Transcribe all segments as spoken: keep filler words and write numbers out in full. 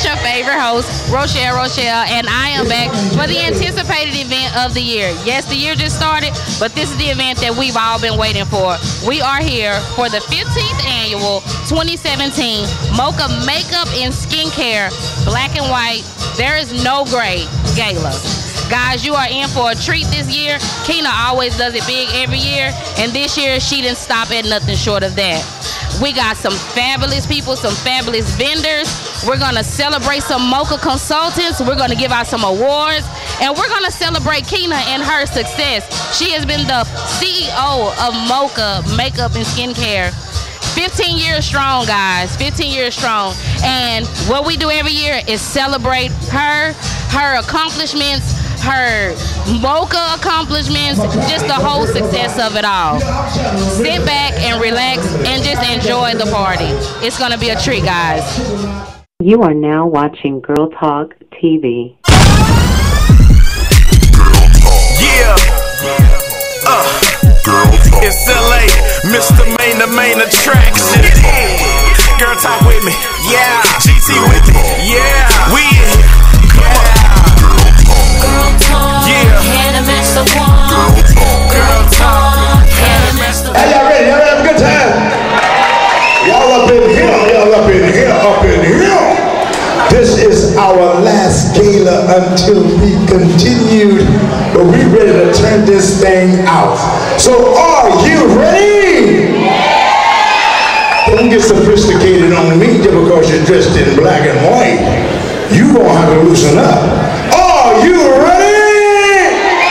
It's your favorite host, Rochelle Rochelle, and I am back for the anticipated event of the year. Yes, the year just started, but this is the event that we've all been waiting for. We are here for the fifteenth annual twenty seventeen Mocha Makeup and Skincare Black and White There Is No Gray Gala. Guys, you are in for a treat this year. Kina always does it big every year, and this year she didn't stop at nothing short of that. We got some fabulous people, some fabulous vendors. We're gonna celebrate some Mocha consultants. We're gonna give out some awards, and we're gonna celebrate Kina and her success. She has been the C E O of Mocha Makeup and Skincare. fifteen years strong, guys, fifteen years strong. And what we do every year is celebrate her, her accomplishments, her Mocha accomplishments, just the whole success of it all. Sit back and relax and just enjoy the party. It's gonna be a treat, guys. You are now watching Girl Talk T V. Yeah. Uh. It's L A, Mister Main, the main attraction. Girl Talk with me. Yeah. G T with me. Yeah. We in here. Come on. Girl Talk. Yeah. Had to match the one. Girl Talk. Had to match the one. Hey, y'all ready? Y'all have a good time? Y'all up in here. Y'all up in here. Up in here. This is our last gala until we continued, but we ready to turn this thing out. So are you ready? Yeah. Don't get sophisticated on me just because you're dressed in black and white. You gonna have to loosen up. Are you ready?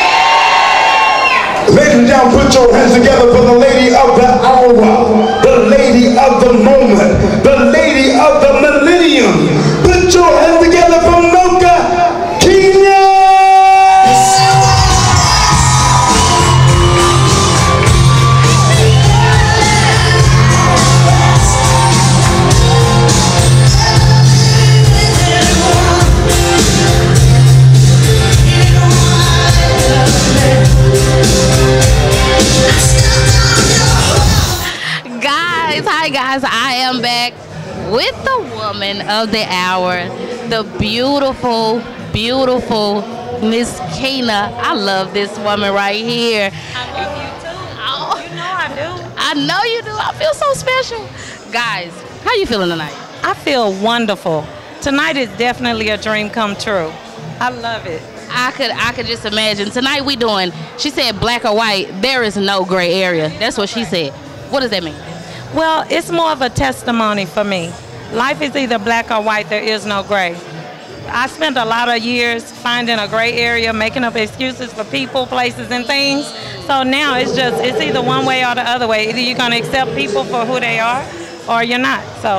Yeah. Ladies and gentlemen, put your hands together for the lady of the hour, the lady of the moment, the lady of the millennium. Put your hands together for Mocha Kina! Guys, hi guys, I am back with the woman of the hour, the beautiful, beautiful Miss Kina. I love this woman right here. I love you too. Oh. You know I do. I know you do. I feel so special. Guys, how you feeling tonight? I feel wonderful. Tonight is definitely a dream come true. I love it. I could I could just imagine. Tonight we doing, she said black or white, there is no gray area. That's what she said. What does that mean? Well, it's more of a testimony for me. Life is either black or white, there is no gray. I spent a lot of years finding a gray area, making up excuses for people, places, and things. So now it's just, it's either one way or the other way. Either you're gonna accept people for who they are, or you're not, so.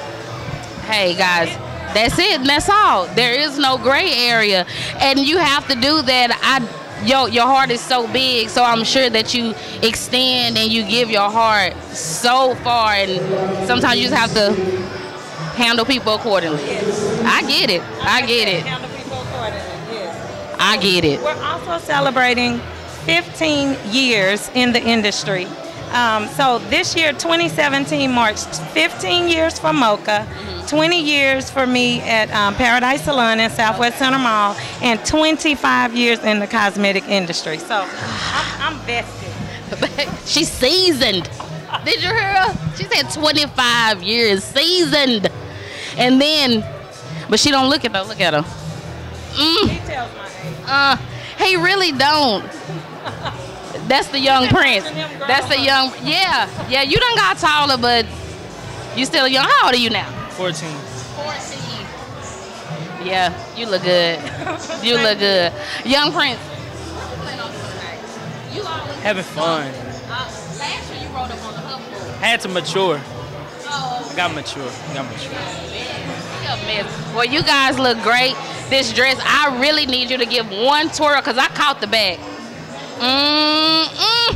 Hey guys, that's it, and that's all. There is no gray area, and you have to do that. I, yo, your heart is so big, so I'm sure that you extend and you give your heart so far, and sometimes you just have to handle people accordingly. Yes. I get it. I get it. Handle people accordingly, yes. I get it. We're also celebrating fifteen years in the industry. Um, so this year, twenty seventeen, marks fifteen years for Mocha, mm-hmm. twenty years for me at um, Paradise Salon in Southwest Center Mall, and twenty-five years in the cosmetic industry. So I'm, I'm vested. She's seasoned. Did you hear her? She said twenty-five years seasoned. And then, but she don't look at her. Look at her. Mm. He tells my age. Uh, he really don't. That's the young prince. That's the young, yeah. Yeah, you done got taller, but you still young. How old are you now? fourteen. fourteen. Yeah, you look good. You look good. Young prince. What you plan on doing tonight? You always Having fun. Uh, last year you rode up on the hook board. Had to mature. Oh, I got mature. I got mature. well, you guys look great. This dress, I really need you to give one twirl because I caught the bag. Mm-mm.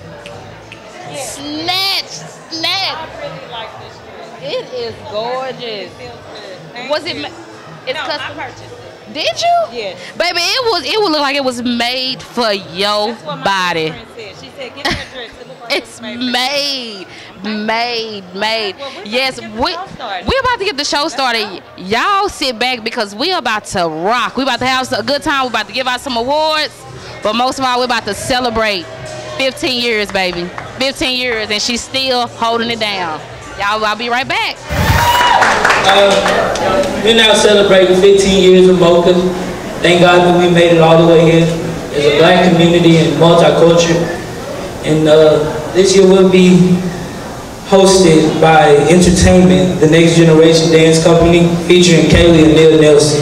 Yeah. Snatch, snatch. I really like this dress. It is gorgeous. It feels good. Thank Was it? you. ma- It's no, custom. I purchased it. Did you? Yes. Baby, it was. It would look like it was made for your That's what my body. friend said. She said, "Get that dress. It look like It's it was made." made. Made, made. Yes, we we about to get the show started. Y'all sit back because we about to rock. We about to have a good time. We about to give out some awards, but most of all, we about to celebrate fifteen years, baby. fifteen years, and she's still holding it down. Y'all, I'll be right back. Uh, we're now celebrating fifteen years of Mocha. Thank God that we made it all the way here as a black community and multicultural. And uh, this year will be hosted by Entertainment, the Next Generation Dance Company, featuring Kaylee and Neil Nelson.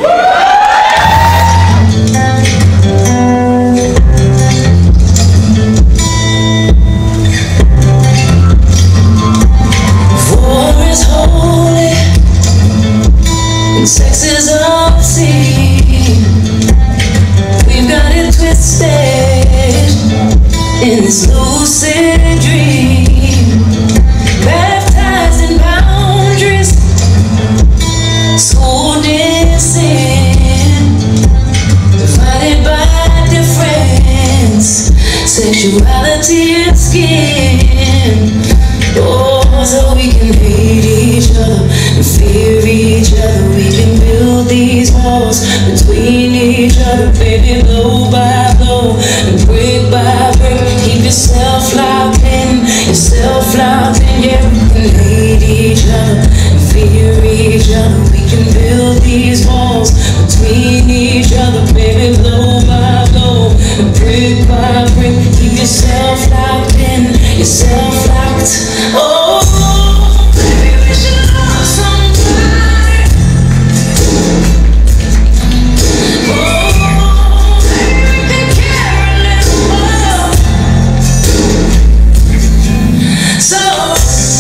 War is holy, and sex is obscene. We've got it twisted in this lucid dream. Baptized in boundaries, schooled in sin, divided by difference, sexuality and skin. Oh, so we can hate each other and fear each other. We can build these walls between each other, baby, blow by blow and brick by brick. Keep yourself locked in, yourself locked in. Yeah, we can hate each other and fear each other. We can build these walls between each other, baby, blow by blow and brick by brick. Keep yourself locked in, yourself locked. Oh, baby, we should love somebody. Oh, baby, we can care a little more. So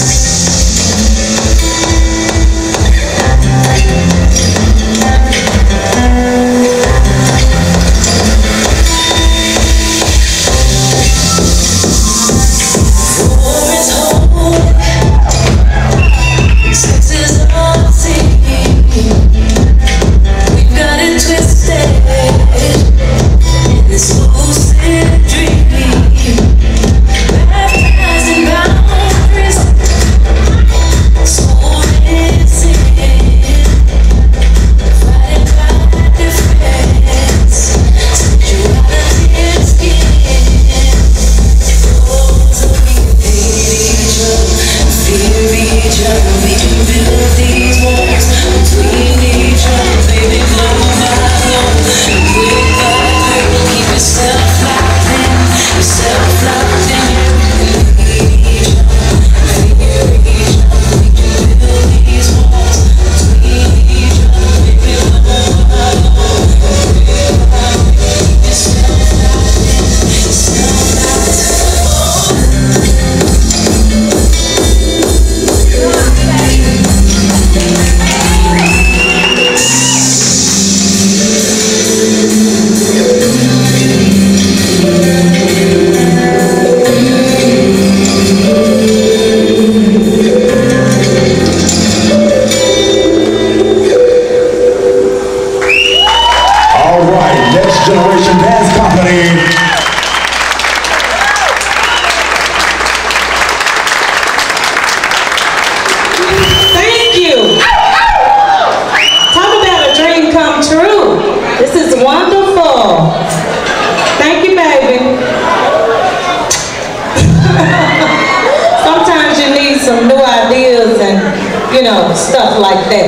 stuff like that.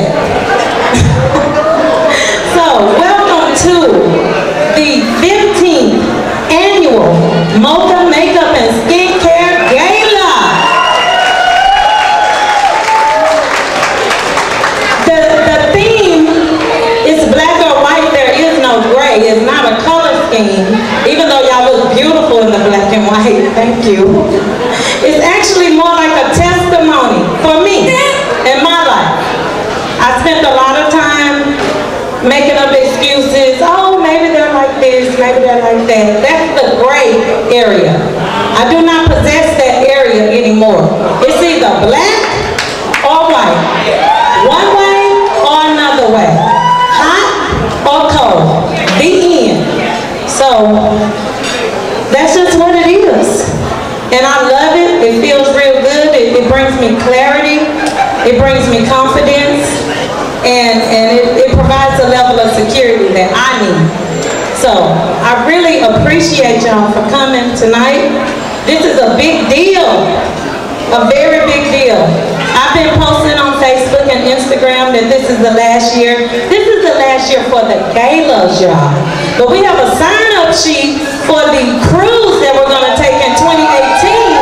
So, welcome to the fifteenth annual Mocha Makeup and Skincare Gala. The, the theme is black or white, there is no gray. It's not a color scheme, even though y'all look beautiful in the black and white, thank you. It's actually more like a testimony for me in my life. I spent a lot of time making up excuses. Oh, maybe they're like this, maybe they're like that. That's the gray area. I do not possess that area anymore. It's either black or white. One way or another way. Hot or cold. The end. So, that's just what it is. And I love it. It feels real good. It me clarity, it brings me confidence, and, and it, it provides a level of security that I need. So I really appreciate y'all for coming tonight. This is a big deal, a very big deal. I've been posting on Facebook and Instagram that this is the last year. This is the last year for the galas, y'all. But we have a sign-up sheet for the cruise that we're going to take in twenty eighteen.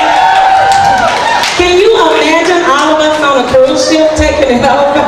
Can you imagine all of us on a cruise ship taking it over?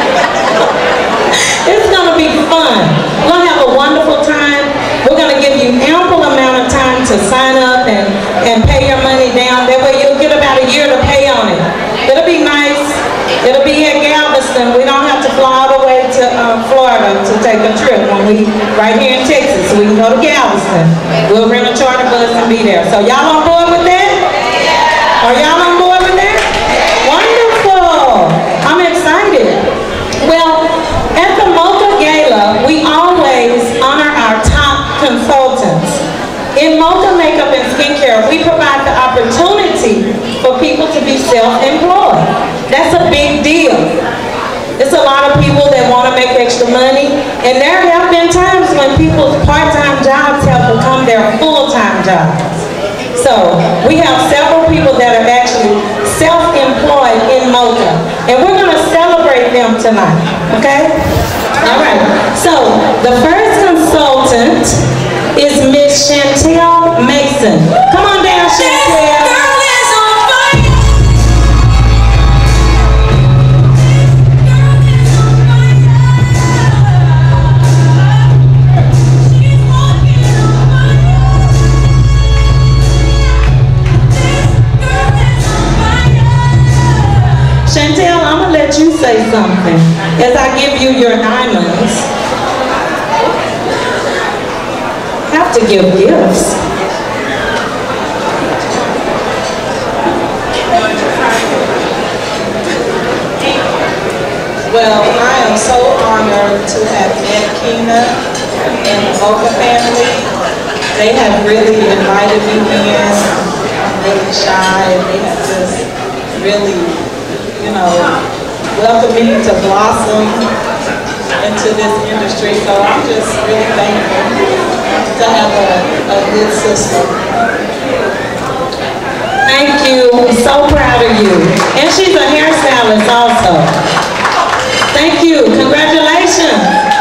It's going to be fun. We're going to have a wonderful time. We're going to give you ample amount of time to sign up and, and pay your money down. That way you'll get about a year to pay on it. It'll be nice. It'll be at Galveston. We don't have to fly all the way to um, Florida to take a trip when we, right here in Texas, so we can go to Galveston. We'll rent a charter bus and be there. So y'all on board with that? Are y'all on board with that? Wonderful. I'm excited. Well, at the Mocha Gala, we always honor our top consultants. In Mocha Makeup and Skincare, we provide the opportunity for people to be self-employed. That's a big deal. It's a lot of people that want to make extra money, and there have been times when people's part-time jobs have become their full-time jobs. So we have several people that are actually self-employed in Mocha, and we're going to celebrate them tonight, okay? All right, so the first consultant is Miss Chantel Mason. Come on down, Chantel. Chantel, I'm gonna let you say something as I give you your diamonds. Have to give gifts. Well, I am so honored to have met Keena and the Mocha family. They have really invited me in. I'm really shy, and they have just really, you know, welcomed me to blossom into this industry. So I'm just really thankful to have a, a good sister. Thank you. I'm so proud of you. And she's a hairstylist also. Thank you. Congratulations.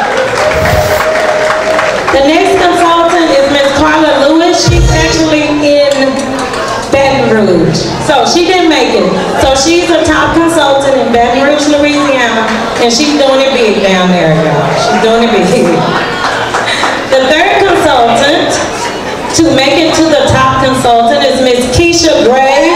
The next consultant is Miss Carla Lewis. She's actually in Baton Rouge. So she didn't make it. So she's a top consultant in Baton Rouge, Louisiana, and she's doing it big down there, y'all. She's doing it big. The third consultant to make it to the top consultant is Miss Keisha Gray.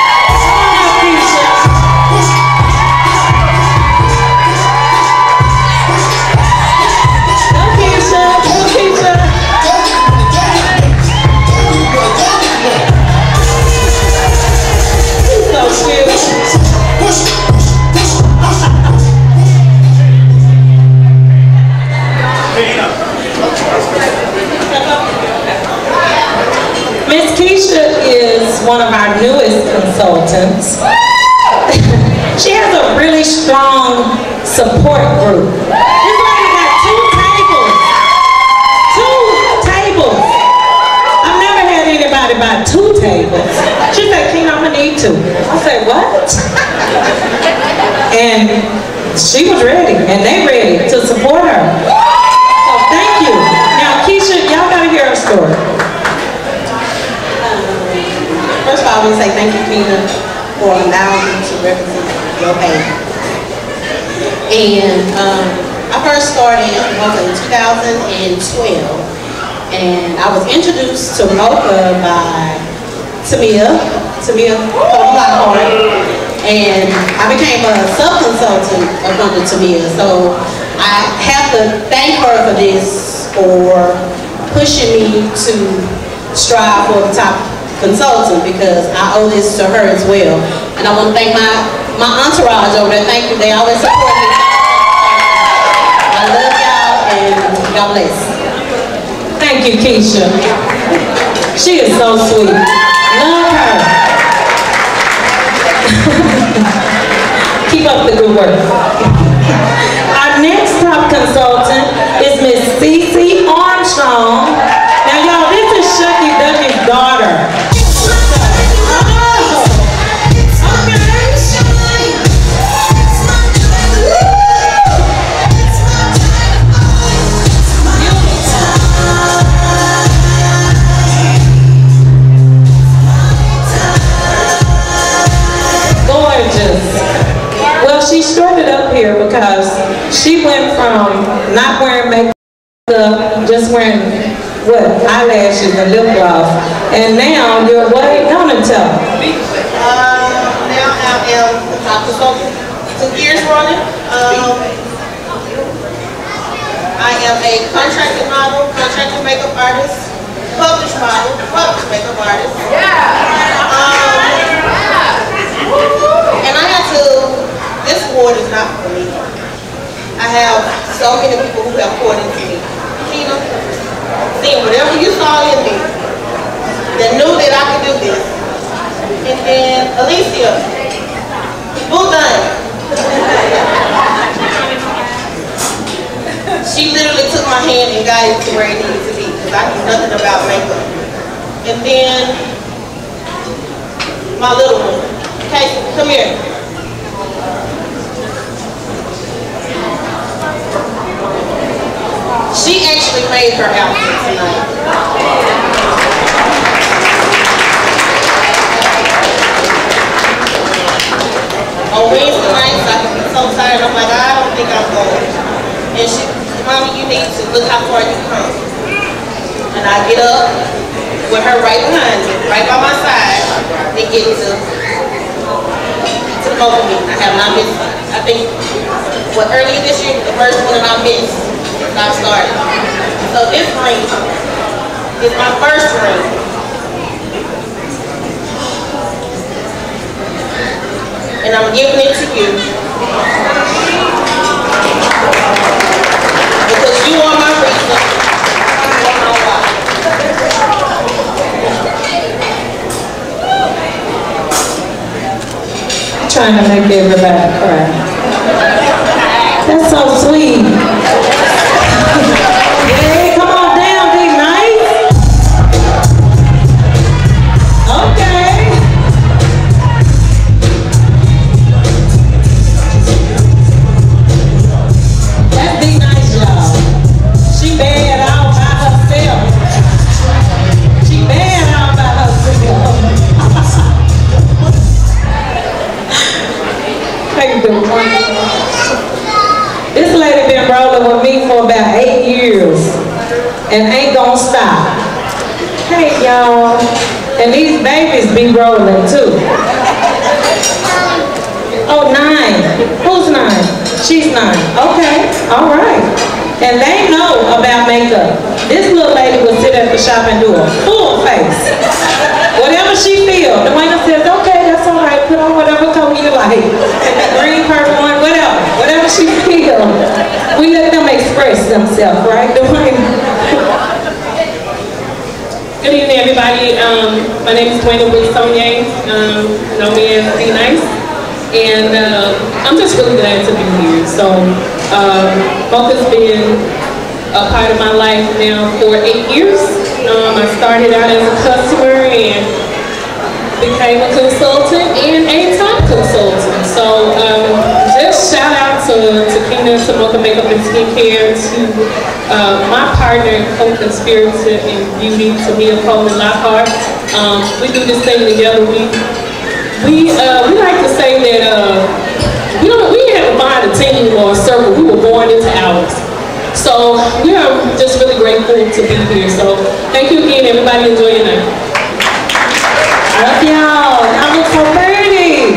Miss Keisha is one of our newest consultants. She has a really strong support group. This lady got two tables. Two tables. I've never had anybody buy two tables. She said, Keena, I'm gonna need two. I said, what? And she was ready, and they ready to support her. So thank you. Now, Keisha, y'all gotta hear her story. First of all, I want to say thank you, Keena, for allowing me to represent your baby. And um, I first started Mocha in two thousand twelve, and I was introduced to Mocha by Tamia, Tamia Lockhart, and I became a sub-consultant of under Tamia. So I have to thank her for this, for pushing me to strive for the top consultant, because I owe this to her as well. And I want to thank my, my entourage over there. Thank you. They always support me. I love y'all, and God bless. Thank you, Keisha. She is so sweet. Love her. up the good work. Our next top consultant is Miss Cece Armstrong. Now, y'all, this is Shucky Ducky's daughter. She started up here because she went from not wearing makeup, just wearing what eyelashes and lip gloss, and now you're what? Don't tell. Um, now I am a top consultant. Two years running. Um, I am a contracted model, contracted makeup artist, published model, published makeup artist. Yeah. Um, and I had to. This award is not for me. I have so many people who have poured into me. Tina, seeing whatever you saw in me, that knew that I could do this. And then Alicia, boo done. She literally took my hand and got it to where it needed to be because I knew nothing about makeup. And then my little one, Casey, come here. She actually made her outfit tonight. On Wednesday nights, I can be so tired. I'm like, I don't think I'm going. And she, Mommy, you need to look how far you come. And I get up with her right behind me, right by my side, and get to, to the vocal meeting. I have not missed. I think, well, earlier this year, the first one that I missed. I started. So this ring is my first ring. And I'm giving it to you. Because you are my reason. You are my why. I'm trying to make everybody cry. That's so sweet. Yeah, come on down, be nice. Okay. That's be nice, y'all. She bad all by herself. She bad all by herself. How you doing? This lady been rolling with me for about eight years and ain't gonna stop. Hey y'all, and these babies be rolling too. Oh, nine. Who's nine? She's nine. Okay, all right. And they know about makeup. This little lady will sit at the shop and do a full face. Whatever she feels. The waiter says, okay, that's all right. Put on whatever color you like. Green, purple one, whatever. Whatever she feels. We let them express themselves, right? Good evening, everybody. Um, my name is Dwayne Wilson-Sonnier. Um, know me as Be Nice. And uh, I'm just really glad to be here. So, um, Mocha's been a part of my life now for eight years. Um, I started out as a customer and became a consultant and a top consultant. So um, just shout out to, to Kina, to Mocha Makeup and Skincare, to uh, my partner and co-conspirator in beauty, Tamia Coleman Lockhart. Um, we do this thing together. We we uh, we like to say that uh, we don't we didn't have to find a team or a circle. We were born into ours. So we are just really grateful to be here. So thank you again, everybody. Enjoy your night. I love y'all. I look so pretty.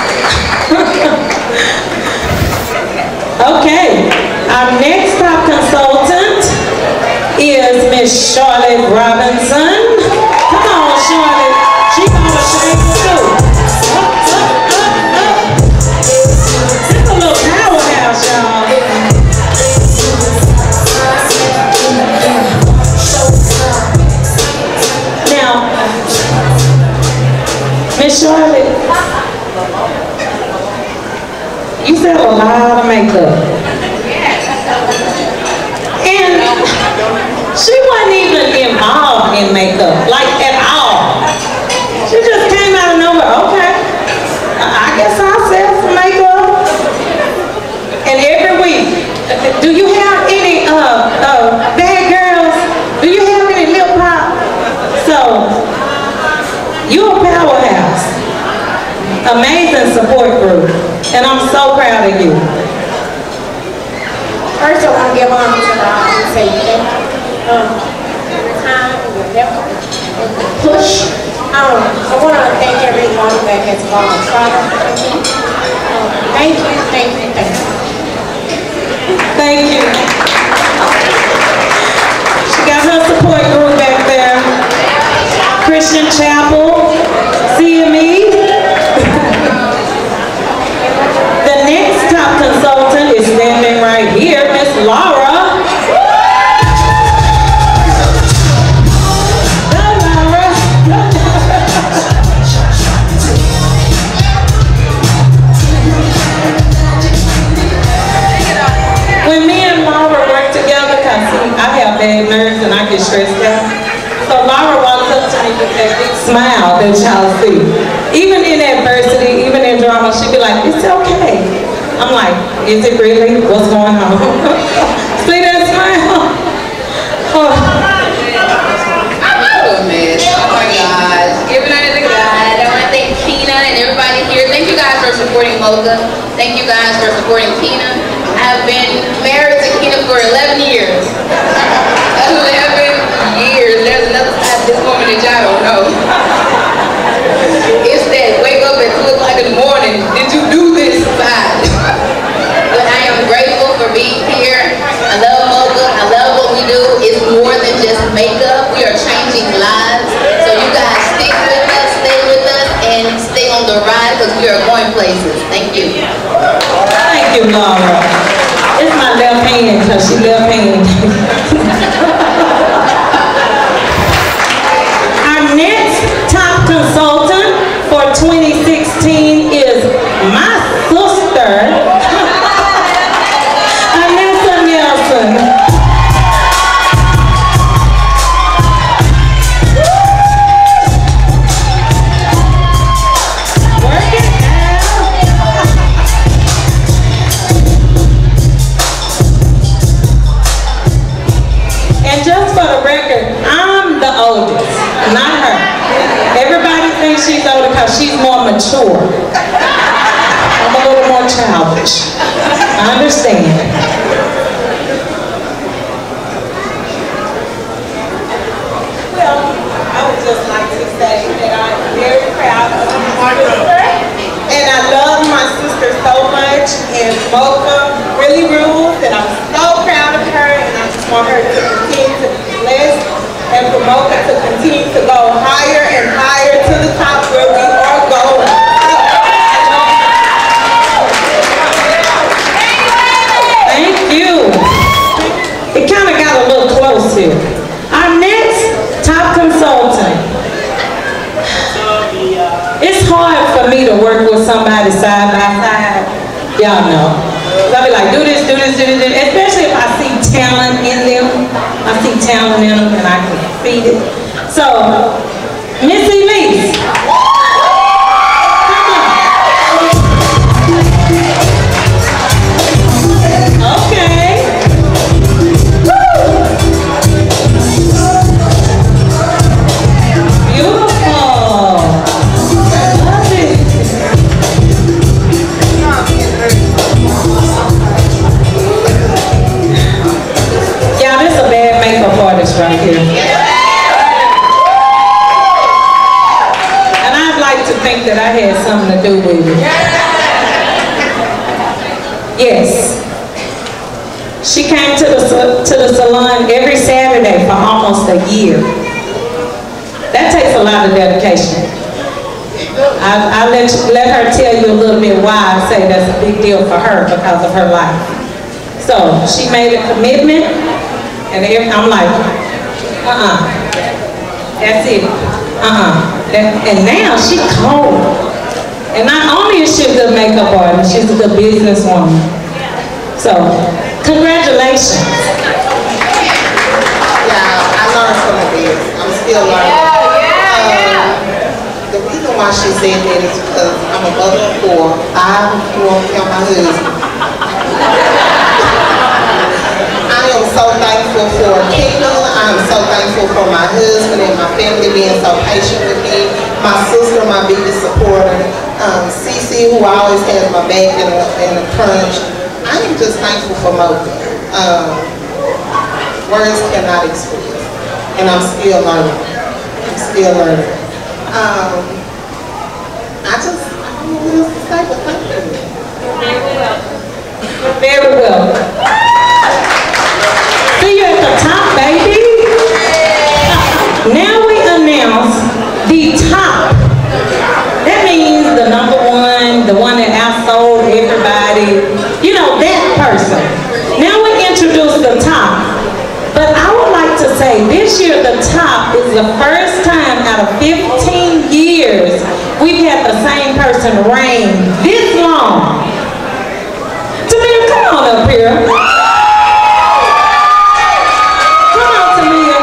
Okay. Our next top consultant is Miss Charlotte Robinson. Come on, Charlotte. She's gonna shake too. Up, up, up, up. This is a little powerhouse, y'all. Now, Miss Charlotte, you makeup. And she wasn't even involved in makeup, like at all. She just came out of nowhere. Okay, I guess I'll sell some makeup. And every week, do you have any uh, uh, bad girls? Do you have any lip pop? So, you're a powerhouse. Amazing support group. And I'm so proud of you. First, I want to give honor to God and say thank you. Um, your time and your effort and the push. Um, I want to thank everyone that has volunteered for me. Um, thank you, thank you, thank you. Thank you. She got her support group back there. Christian Chapel, C M E. The next top consultant is standing right here, Miss Laura. When me and Laura work together, because I have bad nerves and I get stressed out. So Laura walks up to me with that big smile that y'all see. Even in adversity, even in drama, she'd be like, it's okay. I'm like, is it really? What's going on? See that smile? Oh. I'm a mess. Oh my gosh. Giving honor to God. I want to thank Tina and everybody here. Thank you guys for supporting Mocha. Thank you guys for supporting Tina. I've been married to Tina for eleven years. eleven years. There's another side of this woman that y'all don't know. It's that wake up at two o'clock in the morning. Did you do this side? But I am grateful for being here. I love Mocha. I love what we do. It's more than just makeup. We are changing lives. So you guys stick with us, stay with us, and stay on the ride because we are going places. Thank you. Thank you, Laura. It's my left hand because she left hand. Our next top consultant for twenty sixteen is my sister, Anessa Nelson. Not her. Everybody thinks she's older because she's more mature. I'm a little more childish. I understand. Well, I would just like to say that I'm very proud of my sister. And I love my sister so much. And Mocha really rules. And I'm so proud of her. And I just want her to continue to be blessed. And for Mocha to continue to go higher and higher to the top where we are going. Thank you. It kind of got a little close here. Our next top consultant. It's hard for me to work with somebody side by side. Y'all know. I'll be like, do this, do this, do this, do this. Especially if I see talent in them. I see talent in them and I can feed it. So, Miss Elise. Okay. Woo. Beautiful. Love it. Yeah, this is a bad makeup artist right here. And I'd like to think that I had something to do with it. Yes. She came to the, to the salon every Saturday for almost a year. That takes a lot of dedication. I, I let, you, let her tell you a little bit why I say that's a big deal for her because of her life. So she made a commitment, and I'm like, uh-uh, that's it, uh-uh. And now she's cold. And not only is she a good makeup artist, she's a good businesswoman. So, congratulations. Yeah, I learned from this. I'm still learning. Um, the reason why she said that is because I'm a mother of four. I won't count my husband. I am so thankful for Kina. I am so thankful for my husband and my family being so patient with me. My sister, my biggest supporter. Um, Cece, who always has my back in a, in a crunch. I am just thankful for Mocha. Um, words cannot express. And I'm still learning. I'm still learning. Um, I just, I don't know what else to say, but thank you. You're very welcome. You're very welcome. See you at the top, baby. Now we announce the top. That means the number one, the one that outsold everybody. You know, that person. Now we introduce the top. But I would like to say this year the top is the first time out of fifteen years we've had the same person reign this long. Tamia, come on up here. Come on, Tamia.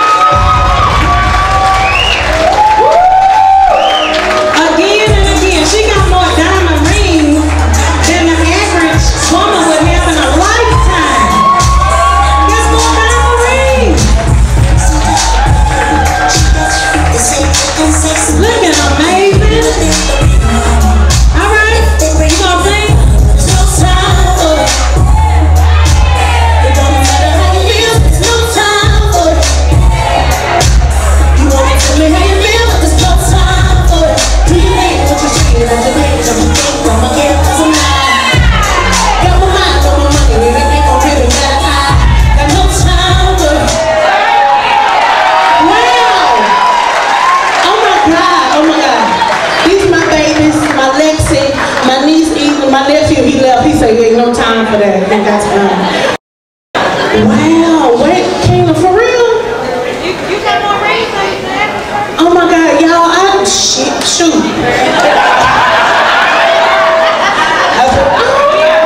Again and again, she got more diamond rings than the average woman would have in a lifetime. Guess more diamond rings. Looking amazing. All right, you gonna sing? My nephew, he left, he said, ain't no time for that. I think that's fine. Wow, wait, Kina, for real? You, you got more rings like that? Oh my God, y'all, I, shit, shoot. I, said, oh.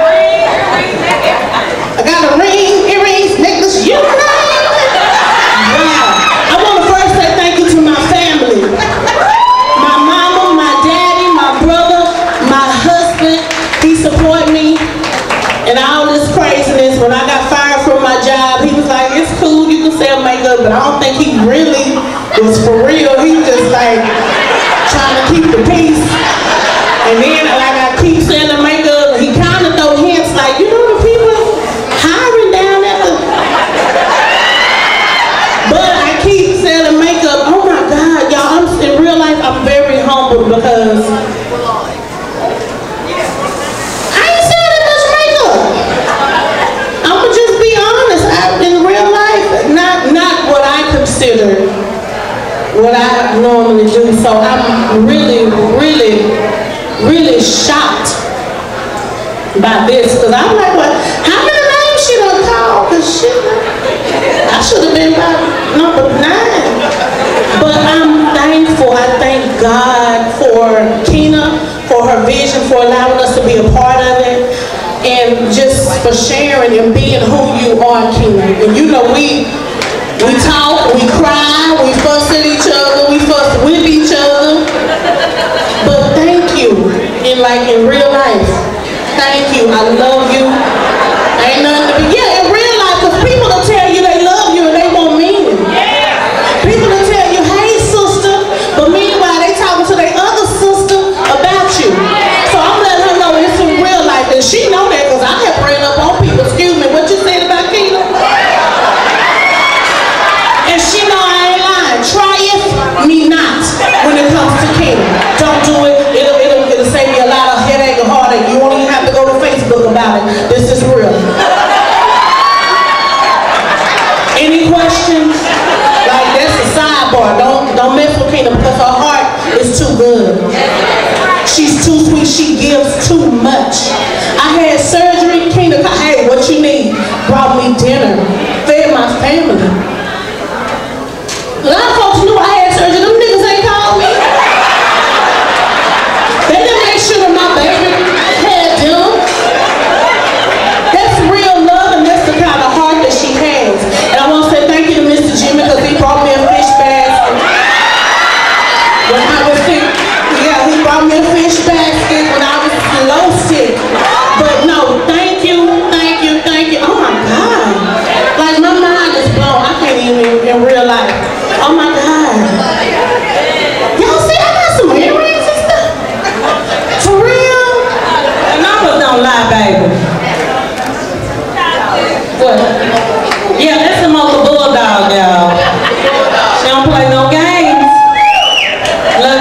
I got a ring, earrings, necklace, you know. Wow. I want to first say thank you to my family. My mama, my daddy, my brother, my husband. He supported me and all this craziness. When I got fired from my job, he was like, it's cool, you can sell makeup, but I don't think he really was for real. He just like trying to keep the peace. And then like I keep selling makeup, he kind of throw hints like, you know the people hiring down at the... But I keep selling makeup. Oh my God, y'all, I'm, in real life, I'm very humble because what I normally do, so I'm really, really, really shocked by this, because I'm like, what, how many names she done called? Because shit, I should have been by number nine. But I'm thankful, I thank God for Kina, for her vision, for allowing us to be a part of it, and just for sharing and being who you are, Kina. And you know, we, We talk, we cry, we fuss at each other, we fuss with each other. But thank you, in like in real life. Thank you, I love you. Ain't nothing to be, yeah, in real life, because people will tell you they love you and they won't mean it. People will tell you, hey sister, but meanwhile they talking to their other sister about you. So I'm letting her know it's in real life, and she know that because I have ran up on people. Excuse me, what you said about Kina? And she know I ain't lying. Try it, me not, when it comes to Kina. Don't do it. It'll, it'll, it'll save me a lot of headache and heartache. You won't even have to go to Facebook about it. This is real. Any questions? Like, that's a sidebar. Don't, don't mess with Kina because her heart is too good. She's too sweet. She gives too much. I had surgery. Kina, hey, what you need? Brought me dinner. Fed my family. A lot of folks knew I had surgery. Them niggas ain't called me. They didn't make sure that my baby had them. That's real. baby? What? Yeah, that's the Mocha Bulldog, y'all. She don't play no games. Look.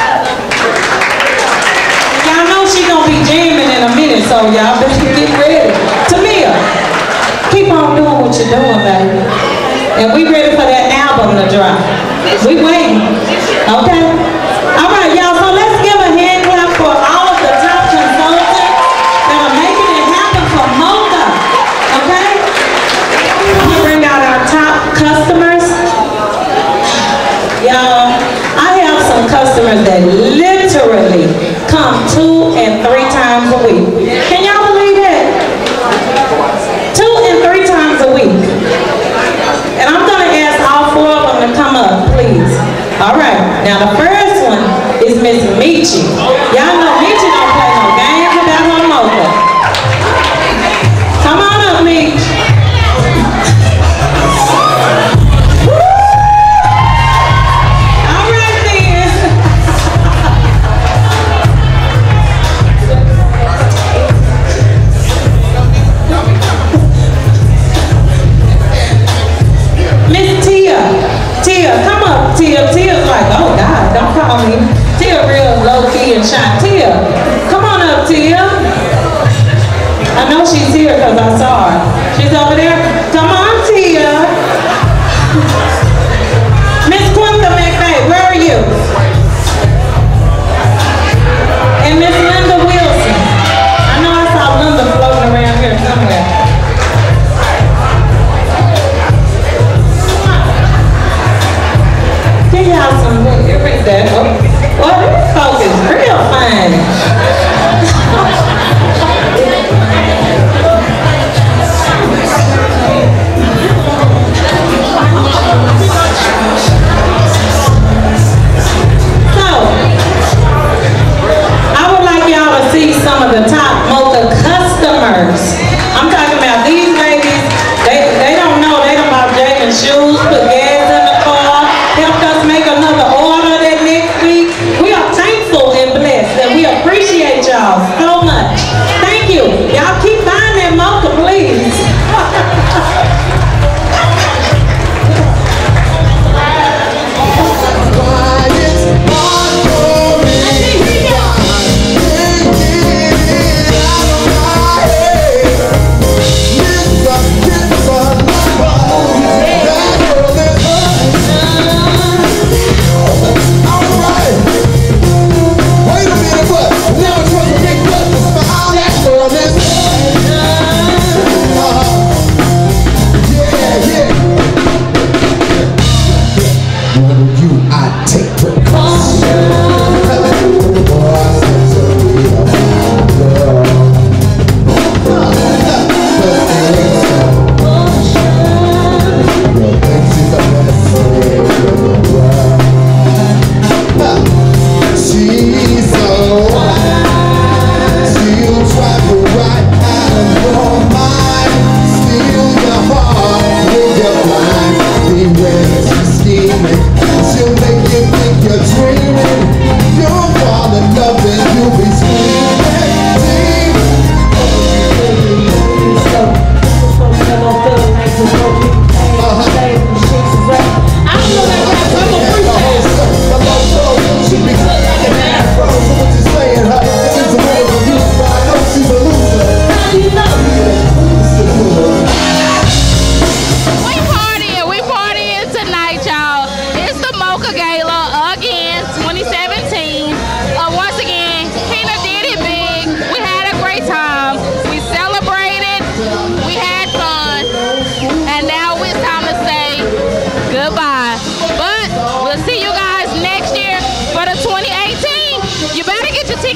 Y'all know she gonna be jamming in a minute, so y'all better get ready. Tamia, keep on doing what you're doing, baby. And we ready for that album to drop. We waiting. Okay? All right, y'all, so let's give a hand clap for all of the top consultants that are making it happen for Mocha. Okay? I'm gonna bring out our top customers. Y'all, I have some customers that literally come two and three times a week. Can y'all believe that? Two and three times a week. And I'm gonna ask all four of them to come up, please. All right, now the first one is Miss Michi. Y'all know Michi don't play no games about her Mocha. Come on up, Michi. All right, then. Miss Tia. Tia, come up, Tia. Tia's like, oh God, don't call me. Tia real low key and shy. Tia, come on up, Tia. I know she's here because I saw her. She's over there. Come on, Tia. Miss Quinta McVeigh, where are you? And Miss Linda Wilson. I know I saw Linda floating around here somewhere. Give y'all some look. Here is that. Oh, well, this folk is real fine. So, I would like y'all to see some of the top Mocha customers. I'm talking about these ladies. They they don't know. They done bought Jaden shoes, put gas in the car, helped us make another order that next week. We are thankful and blessed, and we appreciate y'all so much. Thank you. Y'all keep buying that Mocha, please.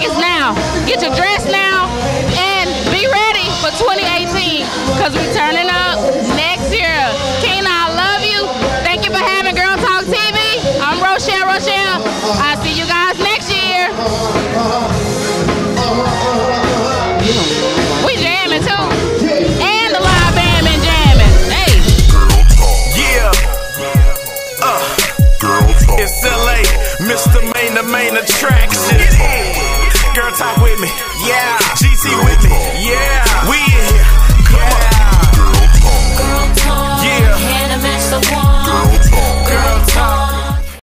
Get your dress now and be ready for twenty eighteen because we turning up.